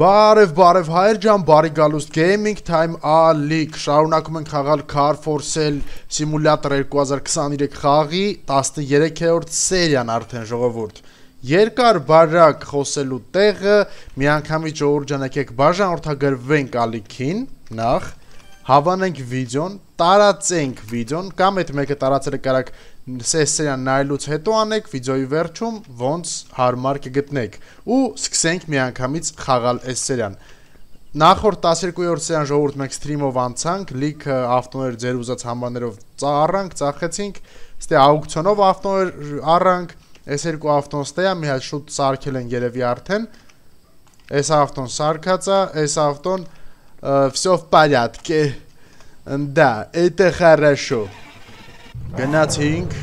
Բարև հայր ջան, բարի գալուստ Gaming Time A-League շարունակում ենք խաղալ Car for Sale Simulator 2023 խաղի 13-րդ սերիան արդեն ժողովուրդ երկար բարակ խոսելու տեղը միանգամից ժողովուրդ ջան եկեք բաժանորդագրվենք ալիքին նախ հավանենք վիդեոն, տարածենք վիդեոն կամ այդ մեկը տարածելը կարակ սերիան նայելուց հետո անեք վիդեոյի վերջում ոնց հարմար կգտնեք ու սկսենք միանգամից խաղալ այս սերիան նախորդ 12-րդ սերիան ժողովուրդ մենք սթրիմով անցանք լիքը ավտոներ ձեր ուզած համարներով առանք ծախեցինք ստե աուկցիոնով ավտոներ առանք այս երկու ավտոն ստեյա մի հատ շուտ սարքել են երևի արդեն այս ավտոն սարքած է այս ավտոն всё в порядке да это хорошо Գնացինք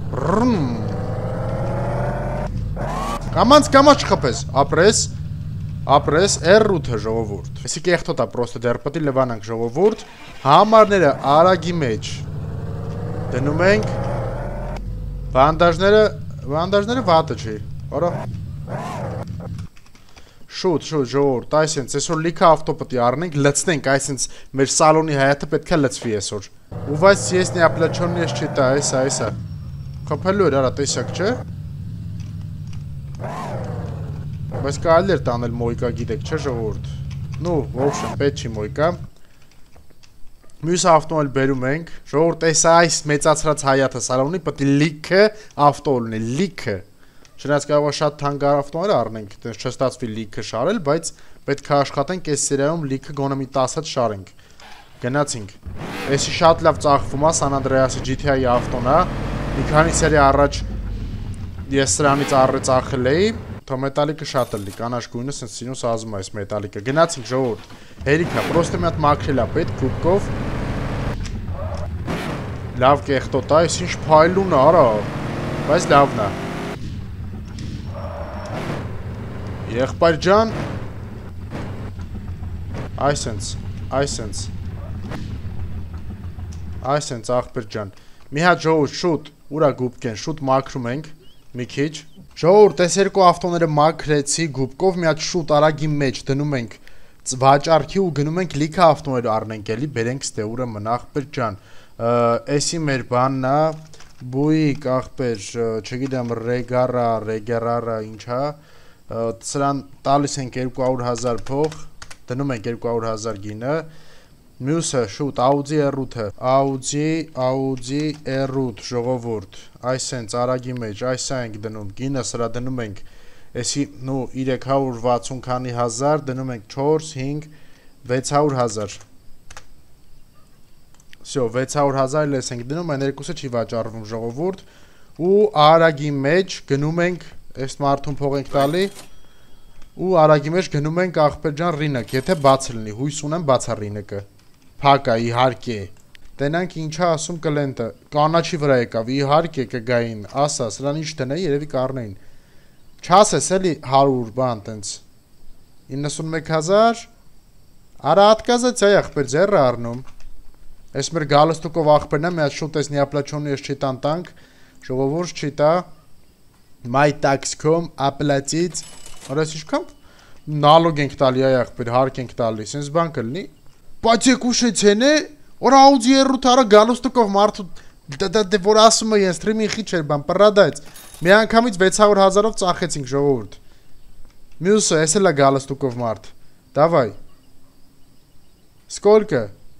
Կամանց չխփես ապրես R8-ը ժողովուրդ Էսի կեղտոտ է պրոստը դեռ պտի լվանանք ժողովուրդ Համարները արագի մեջ Դնում ենք Բանդաժները վատը չի Որո Շուտ ժողովուրդ այսինչ այսօր լիքը ավտո պտի առնենք լցնենք այսինչ մեր սալոնի հայաթը պետք է лցվի այսօր ու բայց ես неоплачённый ես չիտա այսա Խփելու էր արա տեսակ չէ Բայց կարելի էր տանել մոյկա գիտեք չէ ժողովուրդ Ну в общем պետք չի մոյկա Մյուս ավտոն էլ բերում ենք ժողովուրդ այս մեծացրած հայաթը սալոնի պետք է լիքը ավտո լինի լիքը Չնայած կարող է շատ թանկար ավտոներ առնենք, չստացվի լիքը շարել, բայց պետք է աշխատենք այս սերիայում լիքը գոնե մի 10 հատ շարենք։ Գնացինք։ Էսի շատ լավ ծախվում է San Andreas-ի GTA-ի ավտոն է։ Մի քանի սերի առաջ ես սրանից ծախել էի, թո մետալիկը շատ էլի, կանաչ գույնը սենց սինուս ազում է այս մետալիկը։ Գնացինք ժողովուրդ։ Հերիքա, պրոստը մի հատ մաքրել է պետք կուբկով։ Լավ կեղտոտ է, այս ինչ փայլուն է, արա։ Բայց լավն է։ Եղբայր ջան Այսենց աղբեր ջան Մի հատ ժողովուրդ շուտ ուրա գուբկեն շուտ մաքրում ենք մի քիչ Ժողովուրդ այս երկու ավտոները մաքրեցի գուբկով մի հատ շուտ արագի մեջ դնում ենք վաճառքի ու գնում ենք լիքը ավտոներ առնենք էլի բերենք ստե ուրեմն աղբեր ջան Էսի մեր բանն է բույիկ աղբեր չգիտեմ ռեգարա ինչա Սրան տալիս ենք 200,000 փող, դնում ենք 200,000 գինը, մյուսը շուտ Audi R8 ժողովուրդ, այսենց արագի մեջ, այսա ենք դնում, գինը սրա դնում ենք, էսի 360 քանի հազար, դնում ենք 4, 5, 600,000 Всё, 600,000 լես ենք դնում, այն երկուսը չի վաճառվում ժողովուրդ, ու արագի մեջ գնում ենք Այս մարդուն փող ենք տալի ու արագի մեջ գնում ենք աղբեր ջան ռինակ, եթե բաց լինի, հույս ունեմ բացա ռինակը։ Փակա իհարկե։ Տենանք ինչա ասում կլենտը, կանաչի վրա եկավ, իհարկե կգային, ասա, սրան ինչ տնեի, երևի կառնեին։ Չասես էլի 100 բան տենց։ 91,000 Արա отказаться աղբեր ձեռը առնում։ Այս մեր գալստուկով աղբերն է, մի հատ շուտ էս неоплачённый ես չի տան տանք, ժողովուրդ չի տա։ MyTax.com ապլացից Արես ինչքան նալոգ ենք տալի այ աղբեր հարկ ենք տալի sense բան կլինի բայց եք ուշեցեն է որ Audi R8 արա գալուստուկով մարդու դե որ ասում է ես սթրիմի խիչ էր բան պրադայց մի անգամից 600,000-ով ծախեցինք ժողովուրդ մյուսը էս էլա գալուստուկով մարդ Давай Сколько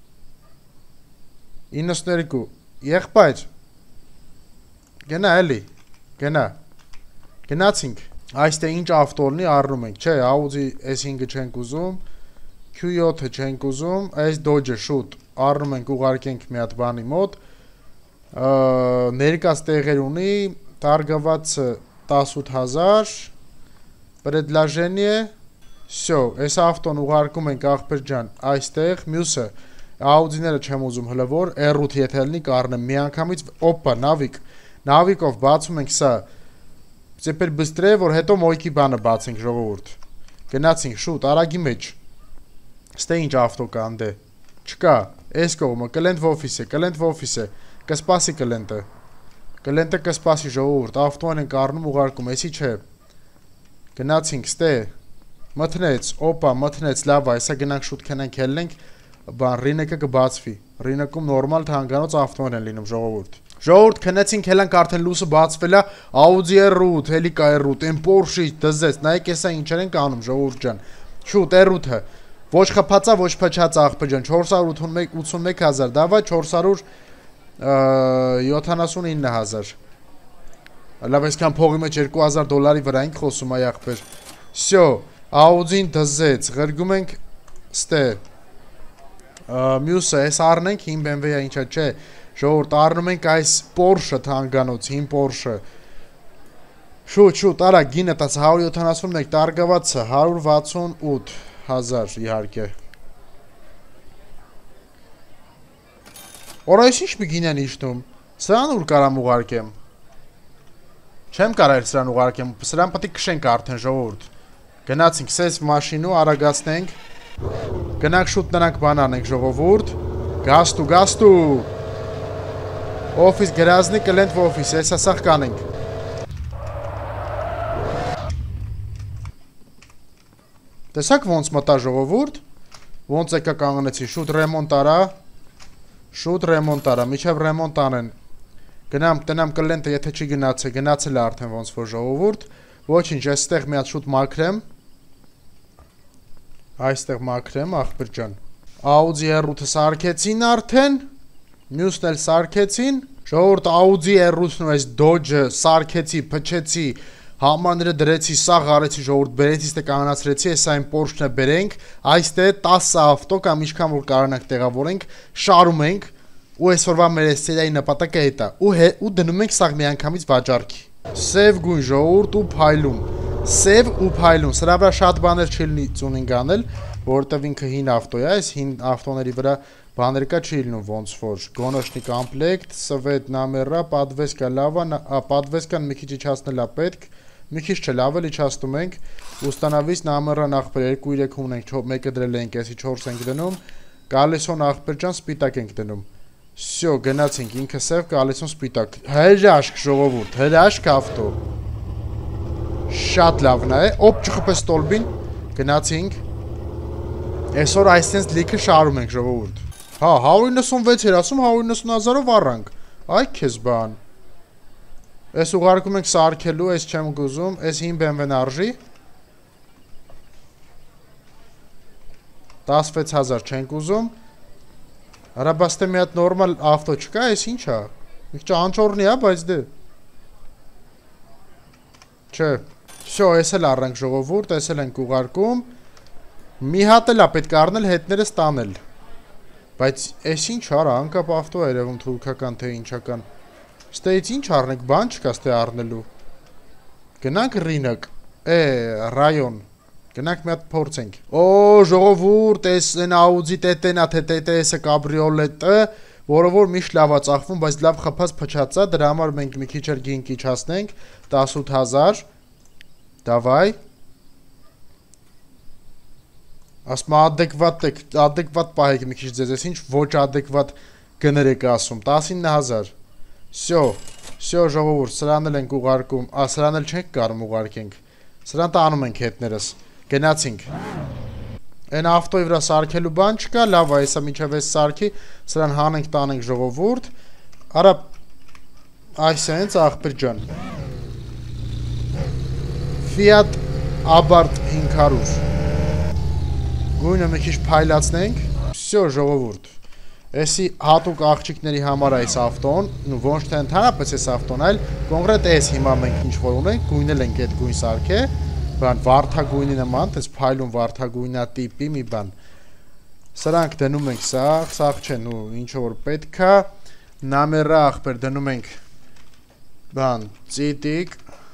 92 եղբայր Գնա էլի Գնա Գնացինք, այստե ինչ ավտոլնի առնում ենք, չէ, Audi S5-ը չենք ուզում, Q7-ը չենք ուզում, այս Dodge-ը շուտ առնում ենք ուղարկենք մի հատ բանի մոտ, ներկաց տեղեր ունի, տարգավացը 18,000, предложение, всё, այս ավտոն ուղարկում ենք աղբեր ջան, այստեղ, մյուսը, Audi-ները չեմ ուզում հլվոր, R8 եթե լինի կառնեմ, մի անգամից, օպա, նավիկով բացում ենք սա, Теперь быстрее, որ հետո մոյկի բանը բացենք ժողովուրդ Գնացինք շուտ, արագի մեջ Ստե ինչ ավտո կա անդե Չկա, այս կողմը, կլենտ в օֆիսը Կսպասի կլենտը կսպասի ժողովուրդ Ավտոն ենք առնում ուղարկում, էսի չէ Գնացինք, ստե Մթնեց, օպա, մթնեց, լավ, այսա գնանք շուտ քնենք ելնենք, բան ռինեկը կբացվի։ Ռինակում նորմալ թանկանոց ավտոներ են լինում ժողովուրդ։ Ժողովուրդ քնեցինք ելանք արդեն լույսը բացվել է, Audi R8, Helica R8, այն Porsche դզեց, նայեք էսա ինչեր են կանում ժողովուրդ ջան։ Շուտ R8-ը։ Ոչ խփածա, ոչ փչած աղբը ջան, 481,000, դավայ 479,000։ Լավ, այսքան փողի մեջ $2,000 վրա ենք խոսում այ աղբեր։ Всё, Audi-ն դզեց, ղրգում ենք ստե։ Մյուսը էս առնենք, հին BMW-ը ինչա չէ։ Ժողովուրդ առնում ենք այս Porsche թանկանոց, հին Porsche։ Շուտ, արա գինը տաց 171 տարգավացը 168,000 իհարկե։ Օր այս ինչ մի գին են իշտում։ Սրան ուր կարամ ուղարկեմ։ Չեմ կարա սրան ուղարկեմ, սրան պետք է քշենք արդեն ժողովուրդ։ Գնացինք սես մաշինու, արագացնենք։ Գնանք շուտ նրանք բան անենք ժողովուրդ։ Գաստու։ Office գրազնի կլենտ office, էսա սաղ կանենք։ Տեսակ ոնց մտա ժողովուրդ, ոնց եկա կանգնեցի, շուտ ռեմոնտ արա, միջև ռեմոնտ անեն։ Գնամ, տնամ կլենտը, եթե չի գնացել է արդեն ոնց որ ժողովուրդ, ոչինչ, այստեղ մի հատ շուտ մաքրեմ, այստեղ մաքրեմ, աղբեր ջան։ Audi R8-ը սարքեցին արդեն, մյուսն էլ սարքեցին, ժողովուրդ Audi R8-ն ու այս Dodge-ը սարքեցի, փչեցի, Hamanները դրեցի, սաղ արեցի ժողովուրդ, բերեցի, ստե կանացրեցի, այս այն Porsche-ն բերենք, այստեղ 10 ավտո կամ ինչքան որ կարողանանք տեղավորենք, շարում ենք, ու այսօրվա մեր սերիայի նպատակը հետ է, ու դնում ենք սաղ միանգամից վաճառքի։ Սև գույն ժողովուրդ ու փայլուն, սրա վրա շատ բաներ չի լինի տյունինգ անել, որովհետև ինքը հին ավտո է, այս հին ավտոների վրա բաներ կա չի լինում ոնց որ, գոնոշնի կոմպլեկտ, սվետ նամերա, պատվեսկա լավա, պատվեսկան մի քիչ իջացնել է պետք, մի քիչ չէ լավ էլ իջացնում ենք, ուստանավից նամերան աղբեր 2-3 ունենք, մեկը դրել ենք, էսի 4 ենք դնում, կալեսոն աղբեր ջան սպիտակ ենք դնում։ Всё, գնացինք, ինքը սև կալեսոն սպիտակ, հրաշք ժողովուրդ, հրաշք ավտո։ Շատ լավն է, օպ չխփես տոլբին, գնացինք, այսօր այսենց լիքը շարում ենք ժողովուրդ։ Հա, 196 էր ասում, 190,000-ով առանք, այ քեզ բան։ Այս ուղարկում ենք սարքելու, այս չեմ գուզում, այս հին BMW-ն արժի 16,000 չենք ուզում։ Արաբաստե մի հատ նորմալ ավտո չկա, այս ինչ է։ Մի քիչ անճորնի է, բայց դե։ Չէ։ Всё, այս էլ առանք ժողովուրդ, այս էլ ենք ուղարկում։ Մի հատ էլ է պետք է առնել հետները ստանել։ Բայց այս ինչ արա, անկապ ավտո է երևում թուրքական թե ինչական։ Ստեից ինչ առնենք, բան չկա ստե առնելու։ Գնանք ռինակ, ռայոն։ Գնանք մի հատ փորձենք։ Օ, ժողովուրդ, այս այն Audi TT-ն է, թե TTS-ը կաբրիոլետը, որը որ միշտ լավ է ծախվում, բայց լավ խփած փչած է, դրա համար մենք մի քիչ էլ գինք իջացնենք, 18,000։ Դավայ։ Ասում adekvat պահեք մի քիչ ձեզ, ինչ ոչ adekvat գներ եք ասում, 19,000։ Всё, ժողովուրդ, սրան էլ ենք ուղարկում, սրան էլ չենք կարում ուղարկենք, սրան տանում ենք հետներս, գնացինք։ Այն ավտոյի վրա սարքելու բան չկա, լավ է, հեսա միջև ես սարքի, սրան հանենք տանենք ժողովուրդ, արա, այս ենց աղբեր ջան։ Fiat Abarth 500 Գույնը մի քիչ փայլացնենք։ Всё ժողովուրդ։ Էսի հատուկ աղջիկների համար է այս ավտոն, ու ոչ թե ընդհանրապես այս ավտոն, այլ կոնկրետ էս հիմա մենք ինչ որ ունենք, գույնել ենք այդ գույն սարքե, բան վարդագույնի նման, տես փայլուն վարդագույնա տիպի մի բան։ Սրանք դնում ենք սաղ չեն ու ինչ որ պետք է, նամերա աղբեր դնում ենք բան ծիտիկ,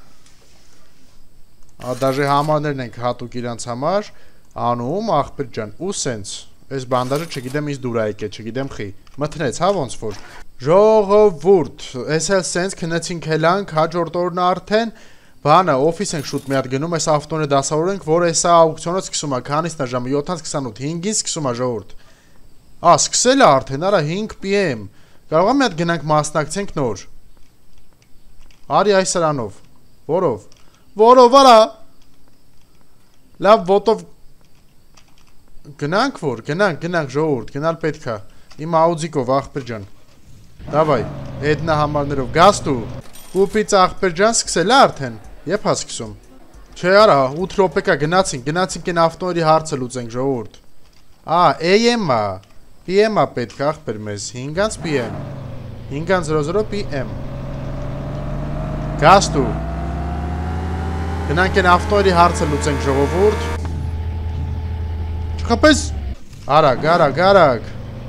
դաժե համարներն ենք հատուկ իրանց համար, անում աղբեր ջան, ու սենց, այս բանդաժը չգիտեմ ինձ դուր է եկե, չգիտեմ խի, մթնեց, հա ոնց որ, ժողովուրդ, այս էլ սենց քնեցինք հելանք, հաջորդ օրն արդեն, բանը, օֆիս ենք շուտ մի հատ գնում, այս ավտոնը դասավորենք, որ այսա աուկցիոնը սկսում է, քանիսն է ժամը, 7:28, 5-ին սկսում է ժողովուրդ, սկսել է արդեն, արա 5 PM, կարող է մի հատ գնանք մասնակցենք նոր, արի այս սրանով, որով, արա, լավ ոտով գնանք որ, գնանք ժողովուրդ, գնալ պետք է։ Իմ աուդիկով ախպեր ջան։ Դավայ, հետնա համարներով գաստու։ Կուպից ախպեր ջան սկսել է արդեն։ Երբ հա սկսում։ Չէ արա, 8 րոպե կա գնացինք այն ավտոների հարցը լուծենք ժողովուրդ։ AM-ա, PM-ա պետք է ախպեր մեզ, 5-ից PM, 5:00 PM։ Գաստու։ Գնանք այն ավտոների հարցը լուծենք ժողովուրդ։ Չխապես արագ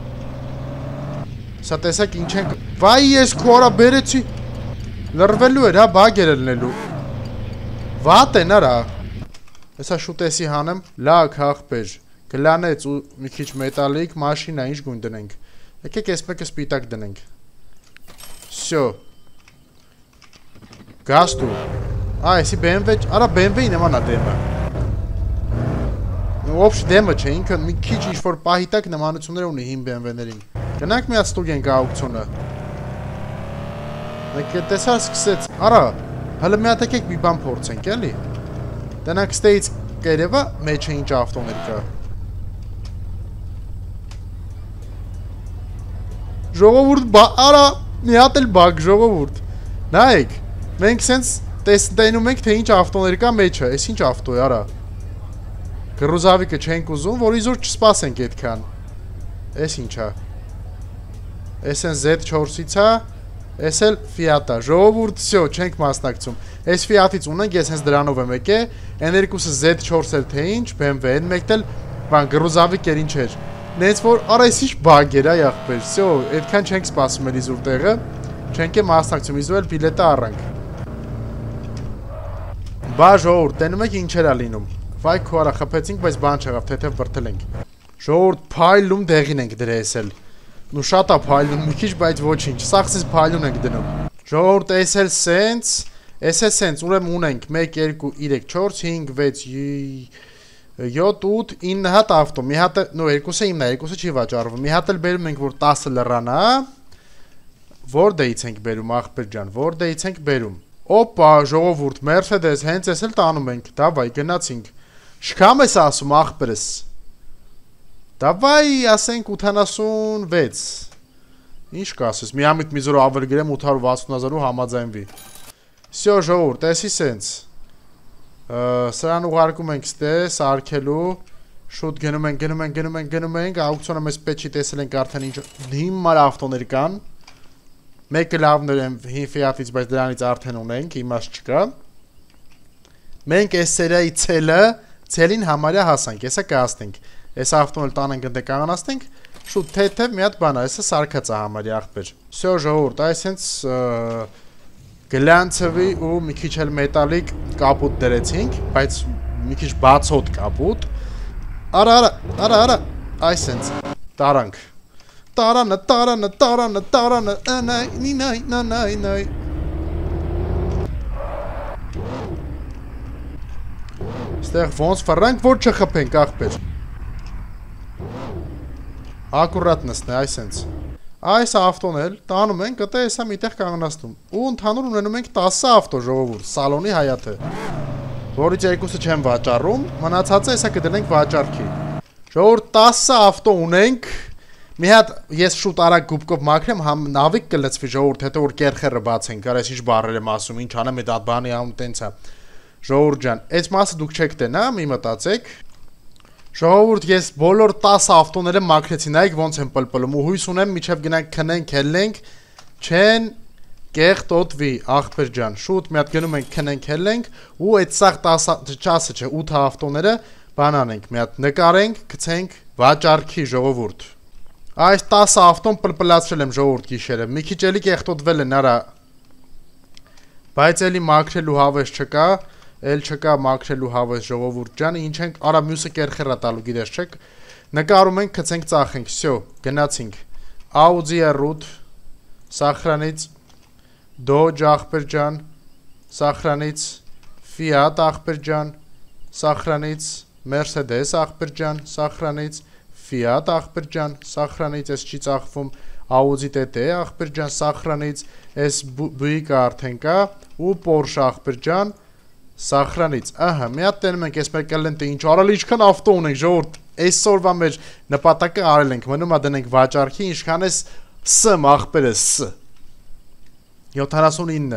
Սա տեսակ ինչ ենք Վայ ես քորա բերեցի Լրվելու էր հա բագեր ելնելու Վատ են արա Հեսա շուտեսի հանեմ Լակ հաղպեր Գլանեց ու մի քիչ մետալիկ մաշինա ինչ գույն դնենք Եկեք ես մեկը սպիտակ դնենք Սյո Գաստու Այսի BMW Արա BMW-ի նման է դեմը Ոբշ դեմը չէ, ինքը մի քիչ ինչ-որ պահիտակ նմանություններ ունի հին BMW-ներին Գնանք միած ստուգենք աուկցիոնը Մեկ տեսար սկսեց, արա, հլը մի հատ եկեք մի բան փորձենք, էլի Տնանք ստեից կերևա, մեջը ինչ ավտոներ կա Ժողովուրդ, արա, մի հատ էլ բակ, ժողովուրդ Նայեք, մենք սենց տեսնում ենք, թե ինչ ավտոներ կա մեջը, ես ինչ ավտո է, արա Գրուզավիկը չենք ուզում, որ իզուր չսպասենք այդքան Ես ինչա Ես են Z4-ից է Ես էլ Fiat-ա Ժողովուրդ սյո, չենք մասնակցում Ես Fiat-ից ունենք, ես հենց դրանով եմ եկե Են երկուսը Z4 էլ թե ինչ, BMW են մեկտ էլ Գրուզավիկ էր ինչ էր Նենց որ, արա ես ինչ բագ էր այ աղբեր Սյո, այդքան չենք սպասում էլ իզուր տեղը Չենք է մասնակցում, իզուր էլ բիլետը առանք Բա ժողովուրդ, տենում եք ինչ էր ալինում Վայ քո արա խփեցինք, բայց բան չեղավ, թեթև վրդել ենք Ժողովուրդ փայլում դեղին ենք դրես էլ Նու շատ է փայլում, մի քիչ բայց ոչինչ, սաղսից փայլուն ենք դնում Ժողովուրդ էս էլ սենց, ուրեմն ունենք 1, 2, 3, 4, 5, 6, 7, 8, 9 հատ ավտո Մի հատը, նո երկուսը իմն է, երկուսը չի վաճառվում Մի հատ էլ բերում ենք, որ 10 լռանա Որդեից ենք բերում, աղբեր ջան, որդեից ենք բերում Օպա, ժողովուրդ, Mercedes, հենց ես էլ տանում ենք, դավայ, գնացինք Շքամ ես ասում աղբերս Դավայ ասենք 86 Ինչ կասես մի ամիտ մի զորո ավել գրեմ 860,000 ու համաձայնվի Սյո ժողովուրդ էսի սենց Սրան ուղարկում ենք ստես արկելու Շուտ գնում ենք Աուկցիոնը մեզ պետք չի տեսել ենք արդեն ինչ Հիմար ավտոներ կան Մեկը լավներ են հին Fiat-ից բայց դրանից արդեն ունենք իմաստ չկա Մենք այս սերիայի ցելին համարյա հասանք Եսա կհասնենք Ես ավտոն էլ տանենք ընդ կանգնացնենք Շուտ թեթև մի հատ բան է Եսա սարքած է համարյա աղբեր Սյո ժողովուրդ այս հենց գլանցվի ու մի քիչ էլ մետալիկ կապուտ դրեցինք բայց մի քիչ բացոտ կապուտ Արա այս հենց տարանք Տարանը նայ Ստեղ ոնց վրանք, որ չխպենք աղբեր Ակուրատ նսնե, այսենց Այս ավտոն էլ տանում ենք, կտե եսա միտեղ կանգնաստում Ու ընդհանուր ունենում ենք 10 ավտո ժողովուրդ, սալոնի հայաթը Որից երկուսը չեմ վաճառում, մնացածը եսա կդնենք վաճառքի Ժողովուրդ 10 ավտո ունենք Մի հատ ես շուտ արագ գուբկով մաքրեմ, համ նավիկ կլծվի ժողովուրդ, հետո որ կերխերը բացենք, կարես ինչ բառեր եմ ասում, ինչ անեմ այդ բանի անում տենց է։ Ժողովուրդ ջան, այս մասը դուք չեք տենա, մի մտածեք։ Ժողովուրդ, ես բոլոր 10 ավտոները մաքրեցի, նայեք ոնց եմ պլպլում, ու հույս ունեմ միջև գնանք քնենք, հելենք, չեն կեղտոտվի, աղբեր ջան, շուտ մի հատ գնում ենք քնենք, հելենք, ու այդ սաղ 10 չասը չէ, 8 ավտոները բան անենք, մի հատ նկարենք, գցենք վաճառքի ժողովուրդ։ Այս 10 ավտոն պլպլացրել եմ ժողովուրդ գիշերը, մի քիչ էլի կեղտոտվել են արա, բայց էլի մաքրելու հավես չկա, էլ չկա մաքրելու հավես ժողովուրդ ջան, ինչ ենք, արա մյուսը կերխերա տալու գիտես չեք, նկարում ենք, գցենք ծախենք, всё, գնացինք, Audi R8, սախրանից, Dodge աղբեր ջան, սախրանից, Fiat աղբեր ջան, սախրանից, Mercedes աղբեր ջան, սախրանից, Fiat աղբեր ջան, սախրանից, ես չի ծախվում, Audi TT աղբեր ջան, սախրանից, ես Buick արդեն կա, ու Porsche աղբեր ջան, Սախրանից, ահա, մի հատ տենում ենք այս մեր կլենտը ինչ արել, ինչքան ավտո ունենք, ժողովուրդ, այսօրվա մեր նպատակը արել ենք, մնում է դնենք վաճառքի, ինչքան էս S ախպերը S 79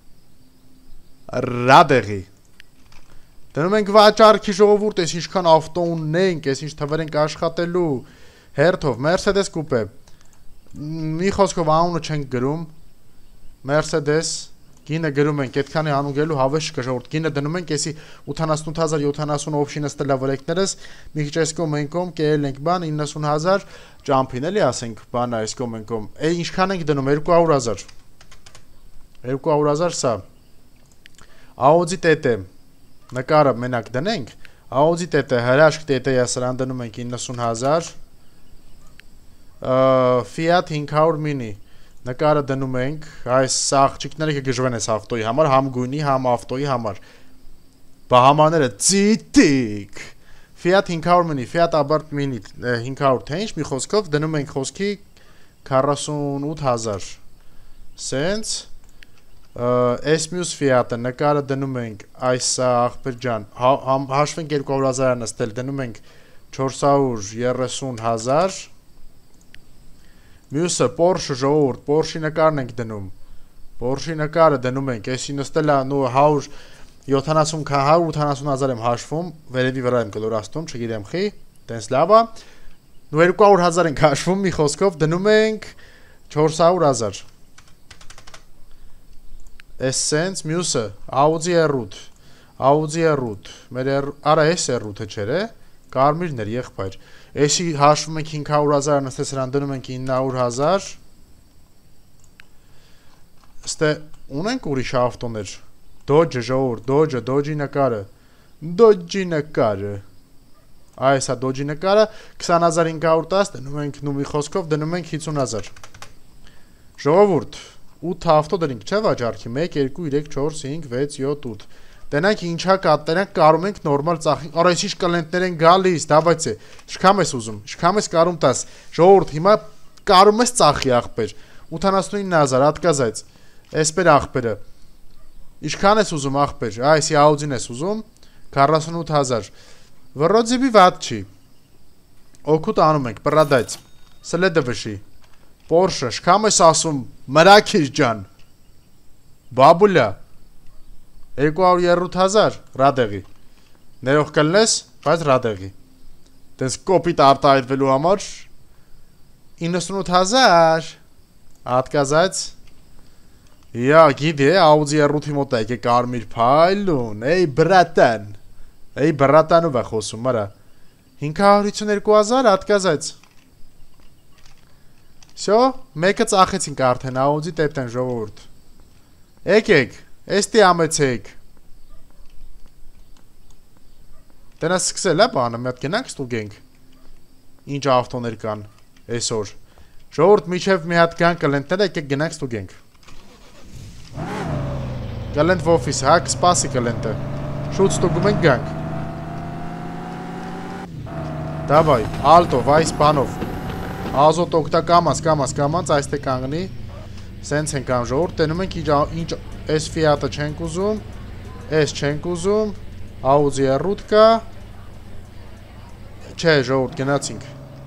Ռադեղի դնում ենք վաճառքի ժողովուրդ, այս ինչքան ավտո ունենք, այս ինչ թվեր ենք աշխատելու, հերթով, Mercedes կուպե, մի խոսքով անունը չենք գրում, Mercedes Գինը գրում ենք, այդքանի անուգելու հավես չկա ժողովուրդ, գինը դնում ենք, էսի 88070 օպշինը ստելա վրեկներս, մի քիչ այս կոմենկոմ, կերել ենք բան, 90000 ճամփին էլի ասենք, բանա այս կոմենկոմ, ինչքան ենք դնում, 200000 200000 սա, Audi TT, նկարը մենակ դնենք, Audi TT, հրաշք TT-ը սրան դնում ենք 90000 Fiat 500 Mini Նկարը դնում ենք, այս աղջիկները կգժվեն այս ավտոյի համար, համ գույնի, համ ավտոյի համար Բահամաները ծիտիկ Fiat 500 Mini, Fiat Abarth Mini 500 թե ինչ մի խոսքով դնում ենք խոսքի 48000 Սենց Այս մյուս Fiat-ը նկարը դնում ենք այս աղբեր ջան հաշվենք 200,000-ը նստել դնում ենք 430,000 Մյուսը Porsche ժողովուրդ, Porsche-ի նկարն ենք դնում Porsche-ի նկարը դնում ենք, այսի նստել է նու 180,000 եմ հաշվում, վերևի վրա եմ կլորաստում, չգիտեմ խի, տենց լավ է Նու 200,000 ենք հաշվում, մի խոսքով դնում ենք 400,000 Այս սենց մյուսը, Audi R8 մեր արա այս R8-ը չեր է, կարմիրներ եղբայր Էսի հաշվում ենք 500,000 նստես սրան դնում ենք 900,000 Ստե ունենք ուրիշ ավտոներ Dodge ժողովուրդ, Dodge-ի նկարը Այս է Dodge-ի նկարը 20,510 դնում ենք նու մի խոսքով դնում ենք 50,000 Ժողովուրդ 8 ավտո դրինք չէ վաճառքի 1, 2, 3, 4, 5, 6, 7, 8 Տենանք ինչա կա, տենանք կարում ենք նորմալ ծախենք, արա այս ինչ կլենտներ են գալիս, դավայց է, շքամ ես ուզում, շքամ ես կարում տաս, ժողորդ, հիմա կարում ես ծախի աղբեր, 89,000, ատկազայց, էսպեր աղբերը, ինչքան ես ուզում աղբեր, այսի Audi-ն ես ուզում, 48,000, վռոձիբի վատ չի, օգուտ անում ենք, պրադայց, սլեդը վշի, Porsche, շքամ ես ասում, մրակիր ջան, բաբուլյա, 230,000 Ռադեղի Ներող կլնես, բայց Ռադեղի Տենց կոպիտ արտահայտվելու համար 98,000 Ատկազած Յա, գիտի է, Audi R8-ի մոտ է եկե կարմիր փայլուն Էй բրատանով է խոսում, մրա 552,000 ատկազած Սյո, մեկը ծախեցինք արդեն Audi TT-ն ժողովուրդ Եկեք Էստի ամեցեք Տենա սկսել է բանը, մի հատ գնանք ստուգենք Ինչ ավտոներ կան այսօր Ժողորդ միջև մի հատ կան կլենտները, եկեք գնանք ստուգենք Կլենտ ոֆիս, հակ սպասի կլենտը Շուտ ստուգում ենք գանք Դավայ, ալտո, վայս բանով Ազոտ օգտա կամանց, այստե կանգնի Սենց ենք ամ ժողորդ, տենում ենք ինչ Այս Fiat-ը չենք ուզում, այս չենք ուզում, Audi R8 կա, չէ ժողորդ գնացինք,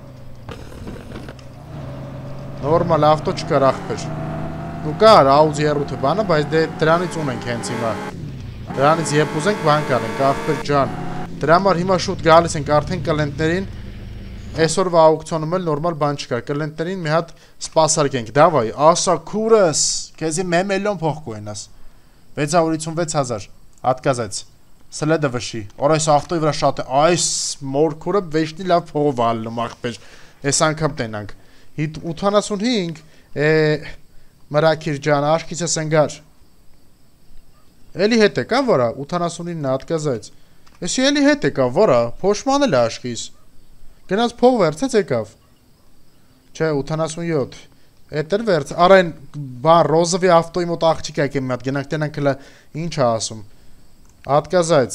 նորմալ ավտո չկար աղբեր, ու կար Audi R8-ը բանը, բայց դրանից ունենք հենց հիմա, դրանից եբ ուզենք բան կարենք, աղբեր ջան, դրա համար հիմա շուտ գալիս ենք արդեն կլենտներին, այսօրվա աուկցիոնում էլ նորմալ բան չկար, կլենտերին մի հատ սպասարկենք, դավայ, ասա քուրս, քեզի մեմելոն փող կուենաս, 656,000, ատկազած, սլեդը վշի, որ այս ավտոյի վրա շատ է, այս մորքուրը վեշնի լավ փողով ալնում աղբեր, այս անգամ տենանք, 85, մրակիր ջան, աշկից ես ընգար, էլի հետ է կա որա, 89 ատկազած, էսի էլի հետ է կա որա, փոշման էլ աշկից, Գնաց փող վերցեց եկավ Չէ 87 Էդ էր վերց Արայն բան ռոզովի ավտոյի մոտ աղջիկ եկեմ մի հատ գնանք տենանք հլը Ինչ ասում Ատկազայց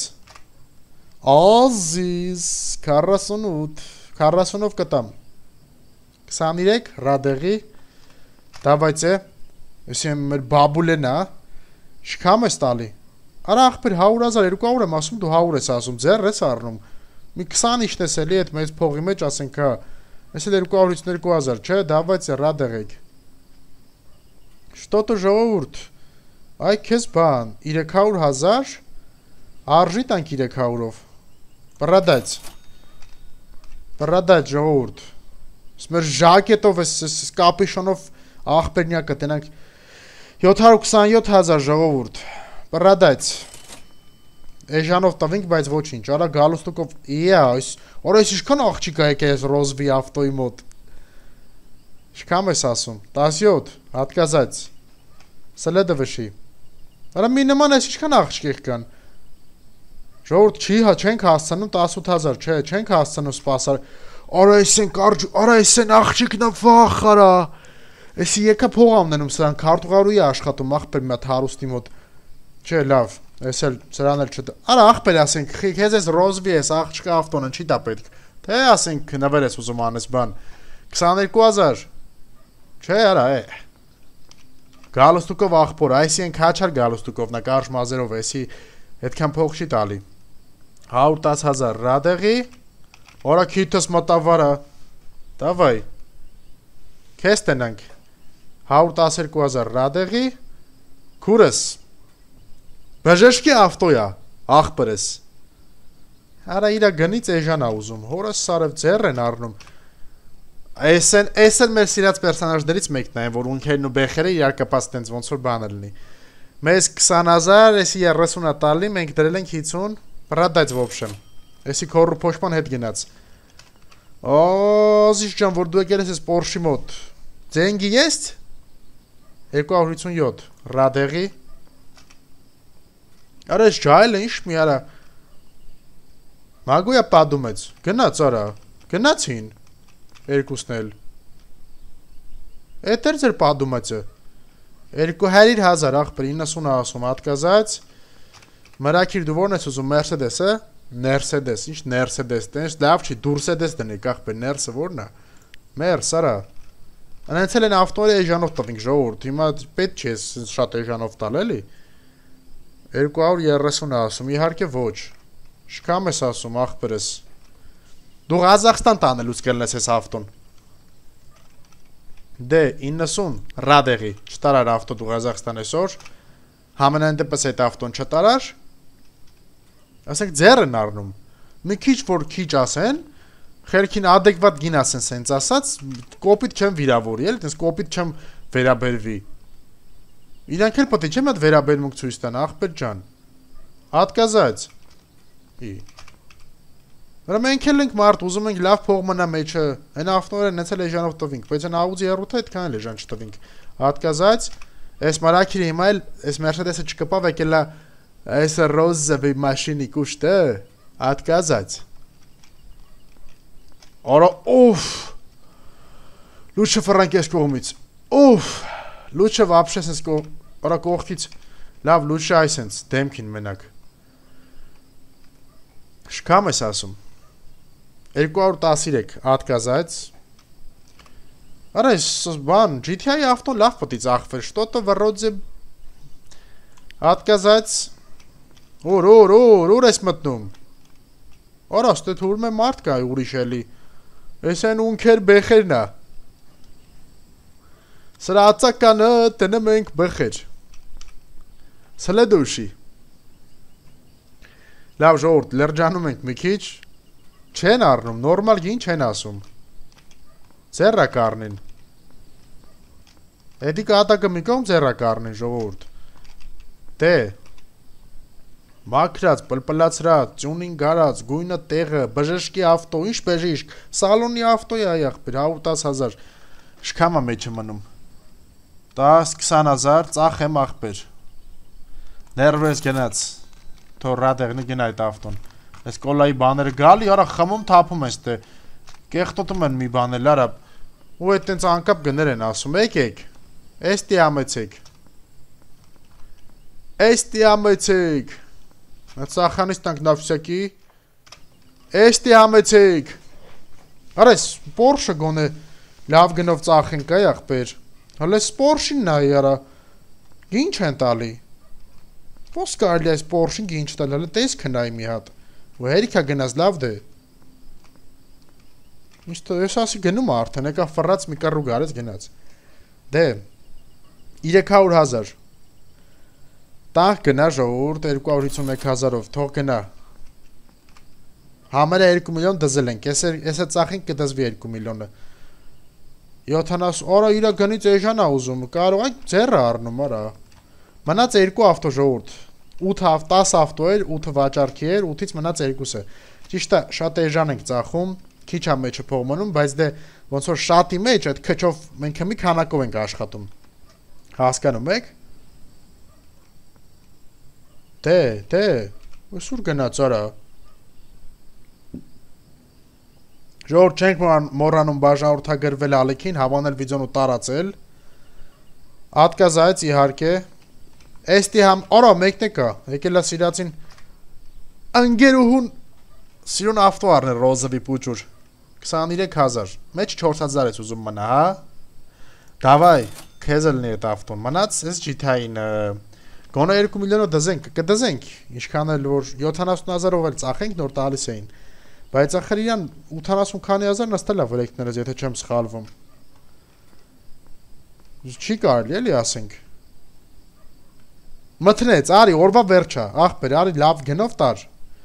Ազիզ 48 կտամ 23 Ռադեղի Դավայց է Եսի մեր բաբուլենա Շքամ ես տալի Արա ախպեր 100,000 200 եմ ասում, դու 100 ես ասում, ձեռ ես առնում։ Մի 20 իշտես էլի այդ մեծ փողի մեջ ասենք, հա, ես էլ 200-ից 2000, չէ, давайте рад եղեք։ Что-то ժողովուրդ։ Այ քեզ բան, 300,000 արժի տանք 300-ով։ Продать ժողովուրդ։ Մեր ժակետով էս կապիշոնով ախպերնյակը տենանք 727,000 ժողովուրդ։ Продать։ Էժանով տվինք, բայց ոչինչ։ Արա գալուստուկով, օր այս ինչքան աղջիկ ա եկել այս ռոզվի ավտոյի մոտ։ Ինչքան ես ասում։ 17, հատկազած։ Սլեդվշի։ Արա մի նման այս ինչքան աղջիկ կան։ Ժողովուրդ չի հա չենք հասցնում 18,000, չէ, չենք հասցնում սպասար։ Արա այսեն աղջիկն վախ արա։ Էսի եկա փող ամնենում սրան քարտուղարուի աշխատում ախպեր մի հատ հարուստի մոտ։ Չէ, լավ, ես էլ սրան էլ չդ։ Արա ախպեր ասենք, քեզ էս ռոզվի էս աղջկա ավտոնը չի տա պետք։ Թե ասենք նվեր ես ուզում անես բան։ 22,000։ Չէ, արա է։ Գալուստուկով ախպոր, այսի են քաչար գալուստուկով, նա կարճ մազերով, էսի այդքան փող չի տալի։ 110,000 ռադեղի։ Օրա քիթս մտավարա։ Դավայ։ Քեզ տնանք։ 112,000 ռադեղի։ Քուրս։ Բժշկի ավտոյա, ախպերս։ Արա իրա գնից էժան ա ուզում, հորս սարև ձեռ են առնում։ Էսեն մեր սիրած պերսոնաժներից մեկն է, որ ունքերն ու բեխերը իրար կապած տենց ոնց որ բան լինի։ Մեզ 20,000, էսի 30-ա տալի, մենք դրել ենք 50, продать в общем։ Էսի քորու փոշման հետ գնաց։ Զիշ ջան, որ դու եկել ես Porsche մոտ։ Ձենգի есть? 257 ռադեղի։ Արա ես ջայլը ինչ մի արա։ Մագույա падումեց։ Գնաց արա։ Գնացին։ Երկուսն էլ։ Էտեր ձեր падումեցը։ 200,000 ախպեր 90 ասում հատկազած։ Մրակիր դու ո՞րն ես ուզում Mercedes-ը։ Mercedes, ինչ Mercedes, տենց լավ չի, Durcedes դնեք ախպեր, Merce-ը ո՞րն է։ Merce, արա։ Անցել են ավտոները էժանով տվինք ժողովուրդ, հիմա պետք չէ շատ էժանով տալ էլի։ 230 ասում, իհարկե ոչ։ Շքամ ես ասում ախպերս։ Դու Ղազախստան տանելուց կելնես ես ավտոն։ Դե 90 ռադեղի չտարար ավտո դու Ղազախստան այսօր։ Համենայն դեպս այդ ավտոն չտարար։ Ասենք ձեռ են առնում։ Մի քիչ որ քիչ ասեն, խերքին adekvat գին ասեն սենց ասած, կոպիտ չեմ վիրավորի, էլ տես կոպիտ չեմ վերաբերվի։ Իրանք էլ պետք է չեմ այդ վերաբերմունք ցույց տան, ախպեր ջան։ Հատկազած։ Վրա մենք էլ ենք մարդ, ուզում ենք լավ փող մնա մեջը, այն ավտոները նենց էլ էժանով տվինք, բայց այն Audi R8-ը այդքան էլ էժան չտվինք։ Հատկազած, այս մարակիրը հիմա էլ, այս Mercedes-ը չկպավ եկելա, այս ռոզովի մաշինի կուշտը, հատկազած։ Արա, ուֆ, լուչը ֆրանկ ես կողմից, ուֆ, լուչը վապշե սենց արա կողքից, լավ լուչը այսենց, դեմքին մենակ։ Շքամ ես ասում։ 213 հատկազած։ Արա այս բան, GTI ավտոն լավ պետք է ծախվեր, что-то вроде հատկազած։ Ուր ես մտնում։ Արա, ստե թուրմ է մարդ կա ուրիշ էլի։ Ես են ունքեր բեխերն է։ Սրա ածականը տնեմ ենք բեխեր։ Սլեդուշի։ Լավ ժողովուրդ, լրջանում ենք մի քիչ։ Չեն առնում, նորմալ գին չեն ասում։ Ձեռա կառնին։ Էդի կատակը մի կողմ ձեռա կառնին ժողովուրդ։ Դե։ Մաքրած, պլպլացրած, տյունինգ արած, գույնը տեղը, բժշկի ավտո, ինչ բժիշկ, սալոնի ավտոյի ախպեր, 110,000։ Շքամա մեջը մնում։ 10-20,000 ծախեմ ախպեր։ Ներվես գնաց։ Թող ռադեղնի գնա այդ ավտոն։ Այս կոլայի բաները գալի, արա խմում թափում ես դե։ Կեղտոտում են մի բանել, արա։ Ու այդ տենց անկապ գներ են ասում, եկեք։ Էստի ամեցեք։ Էստի ամեցեք։ Այդ սախանից տանք նավսյակի։ Էստի ամեցեք։ Արա այս Porsche գոնե լավ գնով ծախենք այ ախպեր։ Հələ Porsche-ին նայ արա։ Ինչ են տալի։ Ո՞ս կարելի այս Porsche-ին ինչ տալ, հələ տես քնայի մի հատ։ Ու հերիքա գնաց լավ դե։ Իսկ ես ասի գնում արդեն, եկա ֆռած մի կռու գարեց գնաց։ Դե 300,000 տանք գնա ժողովուրդ 251,000-ով, թող գնա։ Համարը 2 միլիոն դզել ենք, ես է ծախենք կդզվի 2 միլիոնը։ 70 օրա իրա գնից էժան ա ուզում, կարող եք ձեռը առնում, արա։ Մնաց 2 ավտո ժողովուրդ, 10 ավտո էր, 8 վաճառքի էր, 8-ից մնաց 2-ը։ Ճիշտ է, շատ էժան ենք ծախում, քիչ ա մեջը փող մնում, բայց դե ոնց որ շատի մեջ այդ քչով մենք մի քանակով ենք աշխատում։ Հասկանում եք։ Դե, ուսուր գնաց արա։ Ժողովուրդ չենք մոռանում բաժանորդագրվել ալիքին, հավանել վիդեոն ու տարածել։ Ատկազայց իհարկե։ Էստի համ, արա մեկն է կա, եկել է սիրացին ընգերուհուն սիրուն ավտո առնել ռոզովի պուճուր, 23,000, մեջ 4,000 ես ուզում մնա, հա? Դավայ, քեզ էլ նի էտ ավտոն, մնաց ես ջիթային, գոնը 2 միլիոնով դզենք, կդզենք, ինչքան էլ որ 70,000-ով էլ ծախենք նոր տալիս էին, բայց ախր իրան 80 քանի հազար նստել է վրեքներս, եթե չեմ սխալվում, չի կարելի էլի ասենք, մտնեց, արի, օրվա վերջա, աղբեր, արի, լավ գնով տար,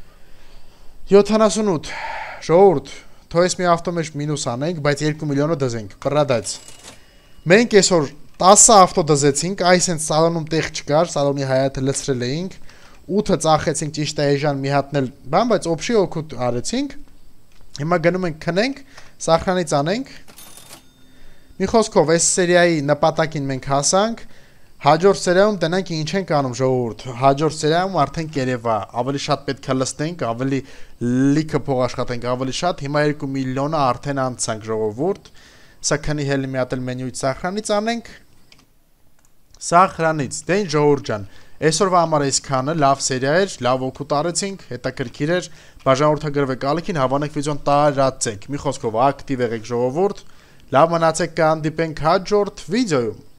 78, ժողորդ, թո ես մի ավտո մեջ մինուս անենք, բայց 2 միլիոնը դզենք, պրադայց, մենք այսօր 10 ավտո դզեցինք, այս են սալոնում տեղ չկար, սալոնի հայաթը լցրել էինք, 8-ը ծախեցինք ճիշտ է էժան մի հատնել, բան, բայց օպշի օգուտ արեցինք, հիմա գնում ենք քնենք, սախրանից անենք, մի խոսքով, այս սերիայի նպատակին մենք հասանք, հաջորդ սերիայում տնենք ինչ ենք անում ժողովուրդ, հաջորդ սերիայում արդեն կերևա, ավելի շատ պետք է լստենք, ավելի լիքը փող աշխատենք, ավելի շատ, հիմա 2 միլիոնը արդեն անցանք ժողովուրդ, սա քնի հելի մի հատ էլ մենյուից սախրանից անենք, սախրանից, դե ինչ ժողովուրդ ջան, այսօրվա համար այսքանը, լավ սերիա էր, լավ օգուտ արեցինք, հետաքրքիր էր, բաժանորդագրվեք ալիքին, հավանեք վիդեոն տարածեք, մի խոսքով ակտիվ եղեք ժողովուրդ, լավ մնացեք կհանդիպենք հաջորդ վիդեոյում։